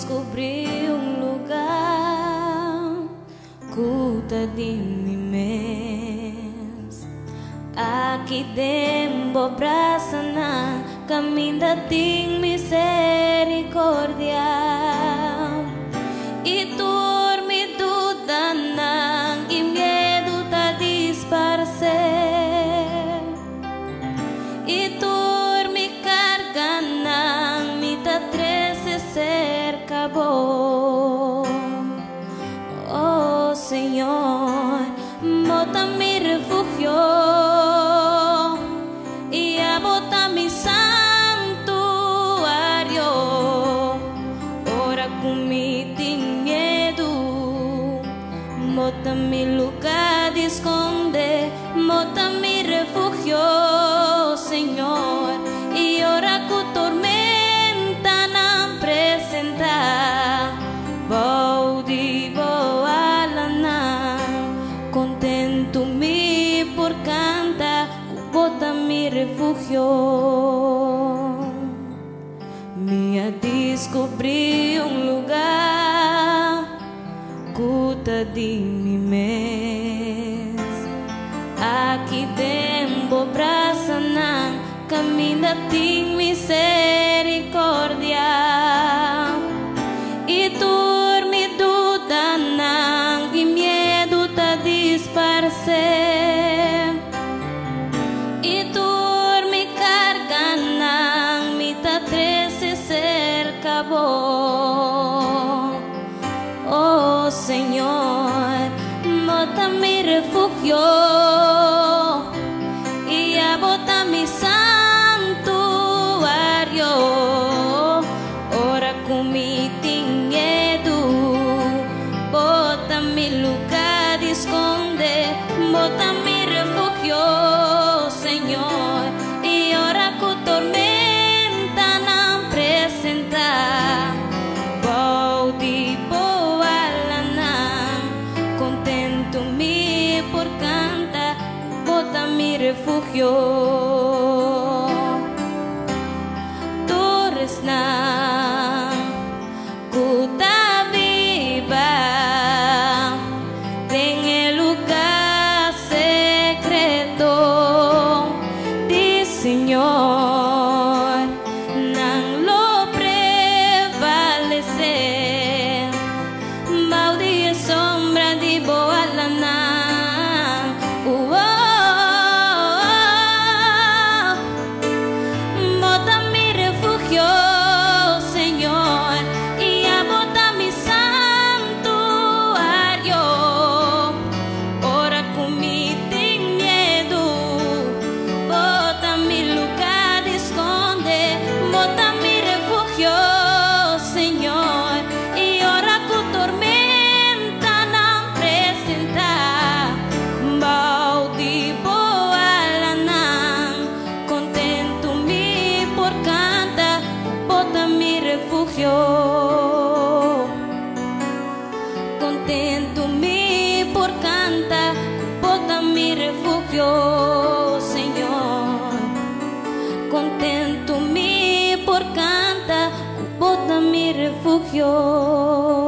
descobri um lugar cuida de mim mesmo. Aqui dentro pra sanar, caminho de misericórdia. E dorme duda não, e medo tá disparecer. E dorme carga não, me tá trece cerca bom. Oh Senhor, bota-me refugio e a bota-me santuário. Ora comigo tem medo, bota-me lugar de esconder, bota-me refugio, Senhor, e ora com tormenta não apresentar. Vou de boa lana, contento-me por cantar, bota-me refugio. Me descobri um lugar, cuida de mim mesmo. Aqui dentro pra sanar, caminho de misericórdia. E dorme duda não, e medo tá disparecer. E dorme carga não, me tá trece cerca bom. Oh Senhor, bota-me refugio e a bota-me santuário. Ora comigo tem medo, bota-me lugar de esconder, bota-me refugio, Senhor, e ora com tormenta não apresentar. Vou de boa lana, contento-me por cantar, bota-me refugio. Torres não, cuida viva, tem lugar secreto de Senhor, não lo prevalecer. Balde sombra de boa lana. Bota-me refugio, Senhor, e a bota-me santuário. Ora comigo tem medo, bota-me lugar de esconder, bota-me refugio, Senhor, e ora com tormenta não apresentar. Balde boa lana, contento-me por cantar, bota-me refugio. Contento-me por cantar, bota-me refugio, Senhor. Contento-me por cantar, bota-me refugio.